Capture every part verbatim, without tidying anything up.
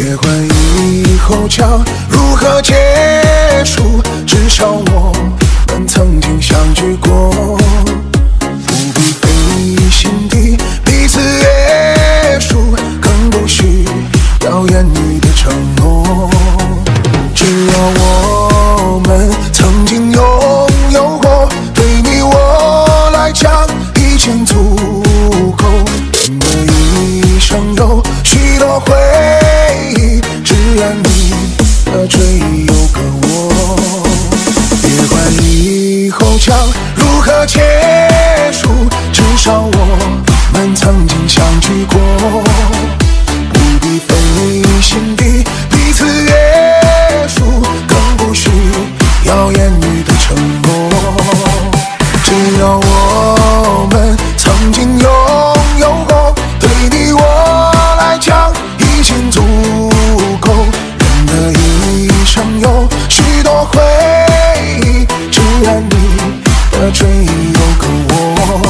别管以后将如何结束，至少我们曾经相聚过。不必费心地彼此约束，更不需要言语的承诺。只要我们曾经拥有过，对你我来讲已经足够。人的一生有许多回忆，只愿你的追有个我。别管以后将如何结束，至少我们曾经相聚过。不必费心地彼此约束，更不需要言语的承诺。只要我们曾经拥有过，对你我来讲已经足够。人的一生有许多回忆，只愿你的追有个我。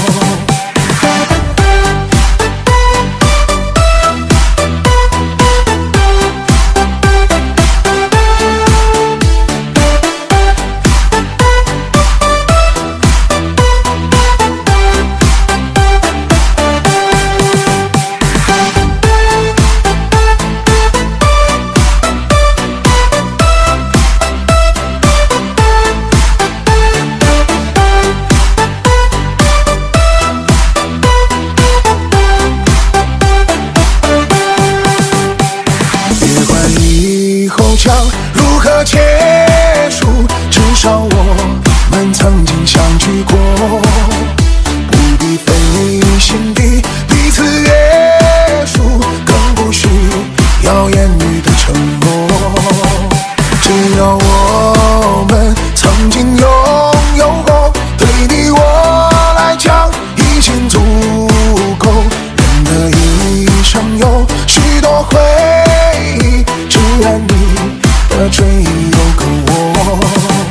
将如何结束，至少我们曾经相聚过。不必费心地彼此约束，更不需要言语的承诺。只要我们曾经拥有过，对你我来讲已经足够。人的一生有许多回忆，只愿你的追有个我。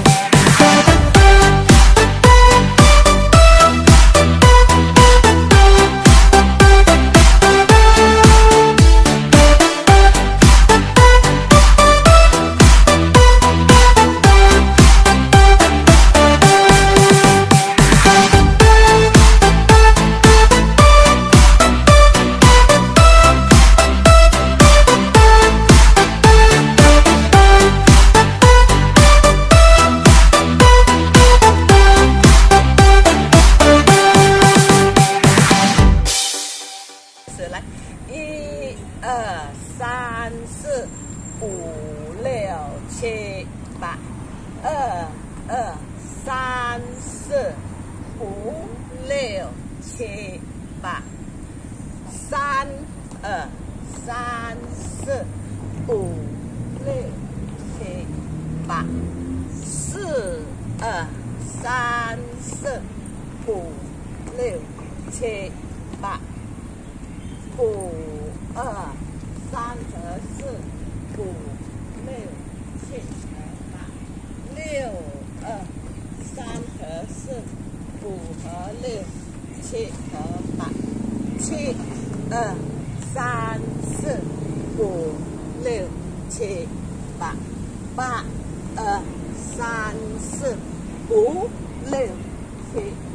来，一二三四五六七八，二二三四五六七八，三二三四五六七八，四二三四五六七八。五二三和四，五六七和八，六二三和四，五和六，七和八，七二三四五六七八，八二三四五六七。